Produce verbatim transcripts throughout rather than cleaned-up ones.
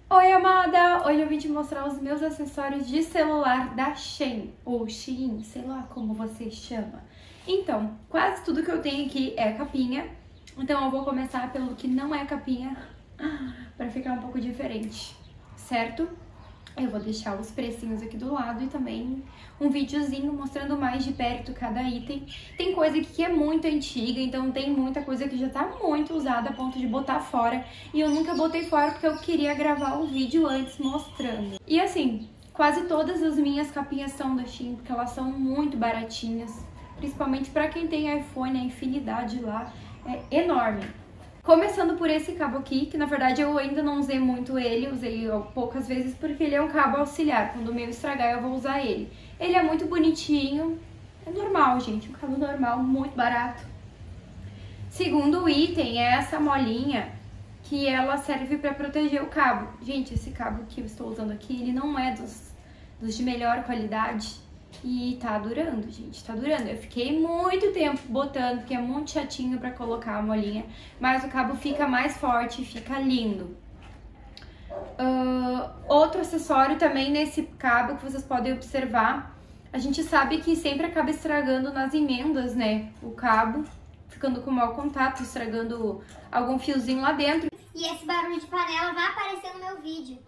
Oi, amada! Hoje eu vim te mostrar os meus acessórios de celular da Shein, ou Shein, sei lá como você chama. Então, quase tudo que eu tenho aqui é capinha, então eu vou começar pelo que não é capinha, pra ficar um pouco diferente, certo? Eu vou deixar os precinhos aqui do lado e também um videozinho mostrando mais de perto cada item. Tem coisa aqui que é muito antiga, então tem muita coisa que já tá muito usada a ponto de botar fora. E eu nunca botei fora porque eu queria gravar o vídeo antes mostrando. E assim, quase todas as minhas capinhas são da Shein, porque elas são muito baratinhas. Principalmente pra quem tem iPhone, a infinidade lá é enorme. Começando por esse cabo aqui, que na verdade eu ainda não usei muito ele, usei poucas vezes porque ele é um cabo auxiliar. Quando o meu estragar eu vou usar ele. Ele é muito bonitinho, é normal, gente, um cabo normal, muito barato. Segundo item é essa molinha, que ela serve para proteger o cabo. Gente, esse cabo que eu estou usando aqui, ele não é dos, dos de melhor qualidade. E tá durando, gente, tá durando. Eu fiquei muito tempo botando, porque é muito chatinho pra colocar a molinha. Mas o cabo fica mais forte, fica lindo. Uh, outro acessório também nesse cabo que vocês podem observar. A gente sabe que sempre acaba estragando nas emendas, né? O cabo, ficando com mau contato, estragando algum fiozinho lá dentro. E esse barulho de panela vai aparecer no meu vídeo.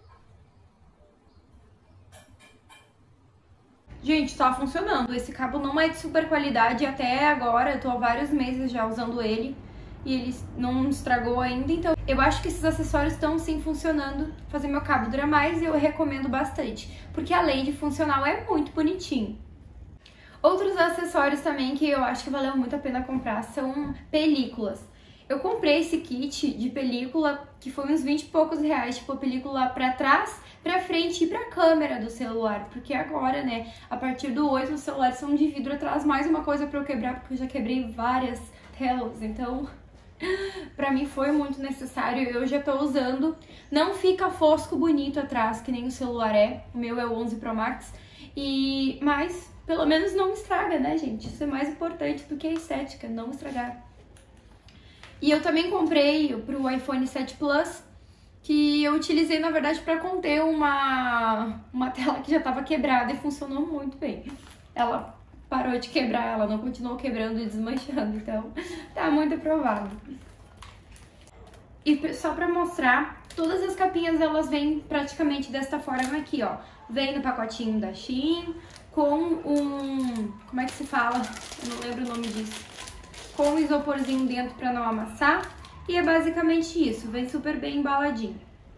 Gente, tá funcionando. Esse cabo não é de super qualidade até agora. Eu tô há vários meses já usando ele e ele não estragou ainda. Então, eu acho que esses acessórios estão sim funcionando. Fazer meu cabo durar mais e eu recomendo bastante. Porque além de funcional, é muito bonitinho. Outros acessórios também que eu acho que valeu muito a pena comprar são películas. Eu comprei esse kit de película que foi uns vinte e poucos reais, tipo, película pra trás, pra frente e pra câmera do celular, porque agora, né, a partir do oito os celulares são de vidro atrás, mais uma coisa pra eu quebrar, porque eu já quebrei várias telas, então pra mim foi muito necessário, eu já tô usando. Não fica fosco bonito atrás, que nem o celular é, o meu é o onze Pro Max, e mas pelo menos não estraga, né, gente? Isso é mais importante do que a estética, não estragar. E eu também comprei pro iPhone sete Plus, que eu utilizei, na verdade, para conter uma, uma tela que já estava quebrada e funcionou muito bem. Ela parou de quebrar, ela não continuou quebrando e desmanchando, então tá muito aprovado. E só para mostrar, todas as capinhas elas vêm praticamente desta forma aqui, ó. Vem no pacotinho da Shein, com um... como é que se fala? Eu não lembro o nome disso. Com um isoporzinho dentro para não amassar. E é basicamente isso, vem super bem embaladinho.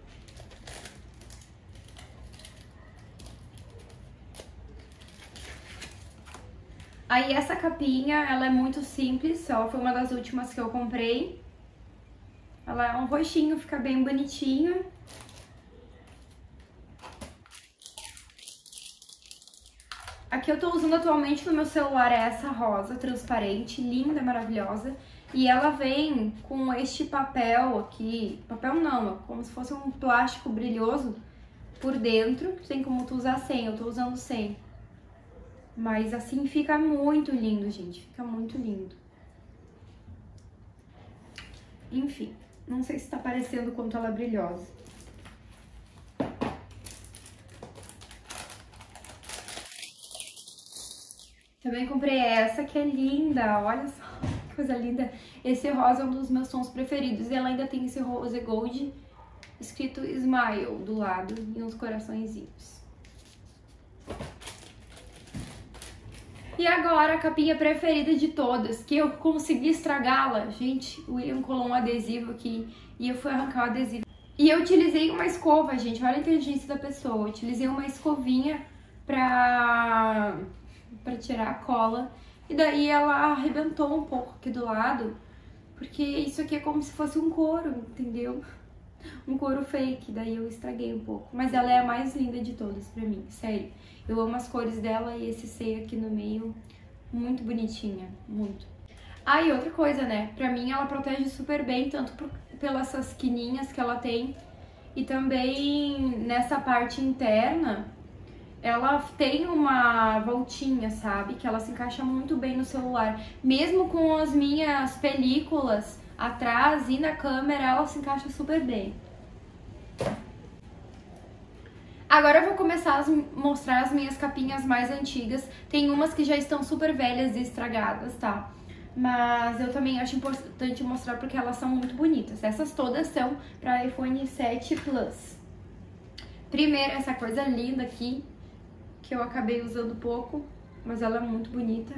Aí essa capinha, ela é muito simples, ela foi uma das últimas que eu comprei. Ela é um roxinho, fica bem bonitinho. A que eu tô usando atualmente no meu celular é essa rosa transparente, linda, maravilhosa. E ela vem com este papel aqui, papel não, é como se fosse um plástico brilhoso por dentro. Tem como tu usar sem, eu tô usando sem. Mas assim fica muito lindo, gente, fica muito lindo. Enfim, não sei se tá parecendo o quanto ela é brilhosa. Também comprei essa que é linda, olha só que coisa linda. Esse rosa é um dos meus tons preferidos e ela ainda tem esse rose gold escrito Smile do lado e uns coraçõezinhos. E agora a capinha preferida de todas, que eu consegui estragá-la. Gente, o William colou um adesivo aqui e eu fui arrancar o adesivo. E eu utilizei uma escova, gente, olha a inteligência da pessoa. Eu utilizei uma escovinha pra... pra tirar a cola, e daí ela arrebentou um pouco aqui do lado, porque isso aqui é como se fosse um couro, entendeu? Um couro fake, daí eu estraguei um pouco, mas ela é a mais linda de todas pra mim, sério. Eu amo as cores dela e esse seio aqui no meio, muito bonitinha, muito. Ah, e outra coisa, né, pra mim ela protege super bem, tanto por, pelas essas quininhas que ela tem, e também nessa parte interna, ela tem uma voltinha, sabe? Que ela se encaixa muito bem no celular. Mesmo com as minhas películas atrás e na câmera, ela se encaixa super bem. Agora eu vou começar a mostrar as minhas capinhas mais antigas. Tem umas que já estão super velhas e estragadas, tá? Mas eu também acho importante mostrar porque elas são muito bonitas. Essas todas são para iPhone sete Plus. Primeiro, essa coisa linda aqui, que eu acabei usando pouco, mas ela é muito bonita.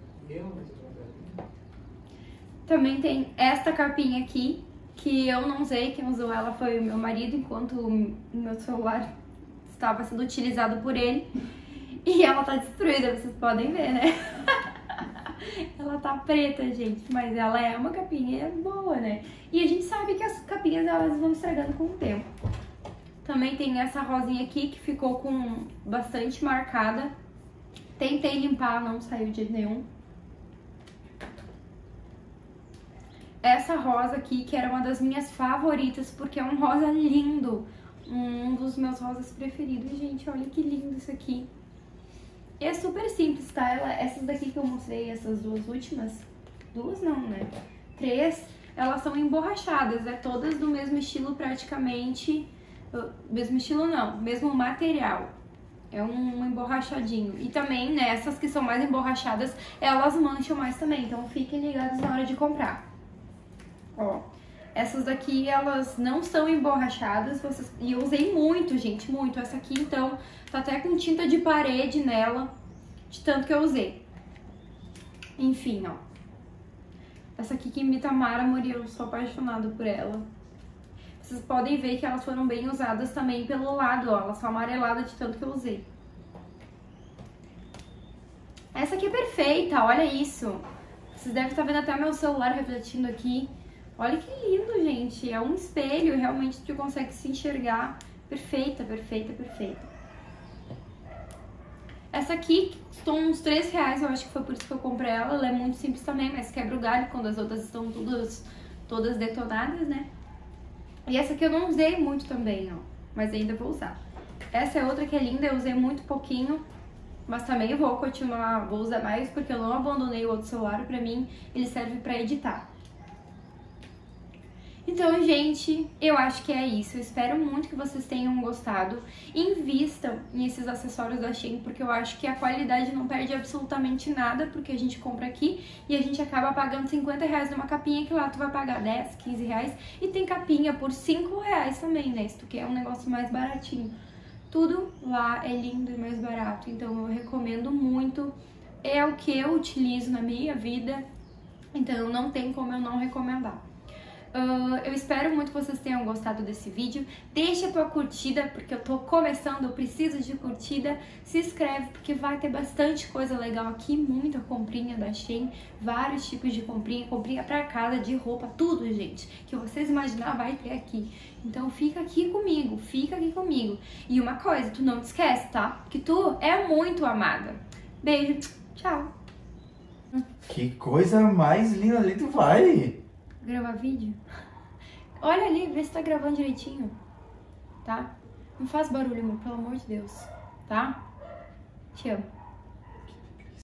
Também tem esta capinha aqui, que eu não usei, quem usou ela foi o meu marido, enquanto o meu celular estava sendo utilizado por ele. E ela tá destruída, vocês podem ver, né? Ela tá preta, gente, mas ela é uma capinha boa, né? E a gente sabe que as capinhas, elas vão estragando com o tempo. Também tem essa rosinha aqui, que ficou com bastante marcada. Tentei limpar, não saiu de jeito nenhum. Essa rosa aqui, que era uma das minhas favoritas, porque é um rosa lindo. Um dos meus rosas preferidos. Gente, olha que lindo isso aqui. E é super simples, tá? Ela, essas daqui que eu mostrei, essas duas últimas, duas não, né? Três, elas são emborrachadas, é todas do mesmo estilo praticamente, mesmo estilo não, mesmo material. É um emborrachadinho. E também, né, essas que são mais emborrachadas, elas mancham mais também, então fiquem ligados na hora de comprar. Ó, essas daqui, elas não são emborrachadas, vocês... e eu usei muito, gente, muito. Essa aqui, então, tá até com tinta de parede nela, de tanto que eu usei. Enfim, ó. Essa aqui que imita mármore, eu sou apaixonada por ela. Vocês podem ver que elas foram bem usadas também pelo lado, ó. Elas são amareladas de tanto que eu usei. Essa aqui é perfeita, olha isso. Vocês devem estar vendo até meu celular refletindo aqui. Olha que lindo, gente. É um espelho, realmente tu consegue se enxergar. Perfeita, perfeita, perfeita. Essa aqui custou uns três reais, eu acho que foi por isso que eu comprei ela. Ela é muito simples também, mas quebra o galho quando as outras estão todas, todas detonadas, né? E essa aqui eu não usei muito também, ó. Mas ainda vou usar. Essa é outra que é linda, eu usei muito pouquinho. Mas também eu vou continuar, vou usar mais, porque eu não abandonei o outro celular. Pra mim, ele serve pra editar. Então, gente, eu acho que é isso. Eu espero muito que vocês tenham gostado. Invistam nesses acessórios da Shein, porque eu acho que a qualidade não perde absolutamente nada, porque a gente compra aqui e a gente acaba pagando cinquenta reais numa capinha, que lá tu vai pagar dez, quinze reais. E tem capinha por cinco reais também, né? Se tu quer um negócio mais baratinho. Tudo lá é lindo e mais barato, então eu recomendo muito. É o que eu utilizo na minha vida, então não tem como eu não recomendar. Uh, eu espero muito que vocês tenham gostado desse vídeo. Deixa a tua curtida, porque eu tô começando, eu preciso de curtida. Se inscreve, porque vai ter bastante coisa legal aqui, muita comprinha da Shein, vários tipos de comprinha, comprinha pra casa, de roupa, tudo, gente, que vocês imaginar vai ter aqui. Então fica aqui comigo, fica aqui comigo. E uma coisa, tu não te esquece, tá? Que tu é muito amada. Beijo, tchau. Que coisa mais linda ali tu vai. Gravar vídeo? Olha ali, vê se tá gravando direitinho, tá? Não faz barulho, amor, pelo amor de Deus, tá? Te amo.